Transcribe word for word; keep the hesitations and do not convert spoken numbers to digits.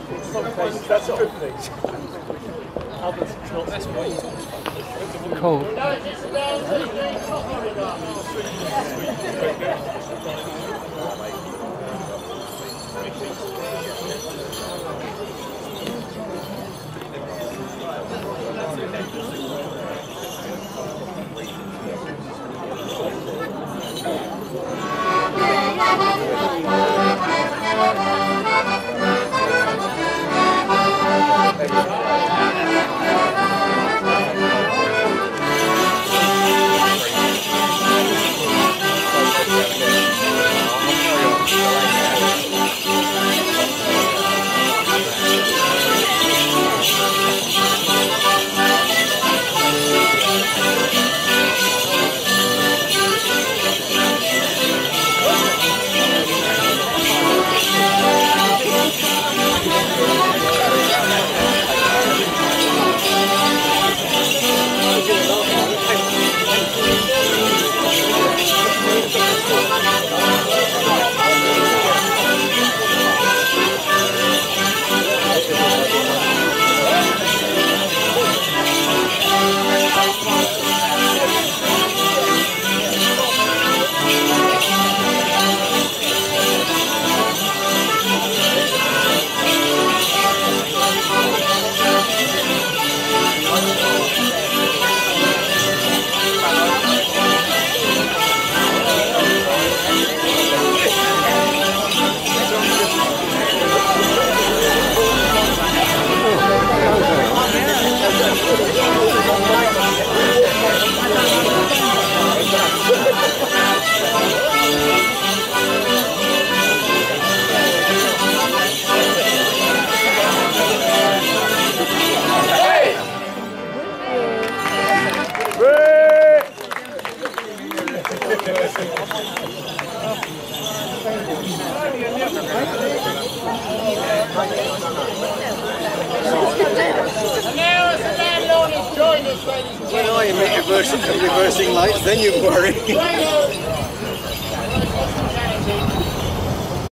In some cases, that's a good thing. Others, it's not. That's what you're talking about. Cool. When I make reversing, reversing lights, then you worry.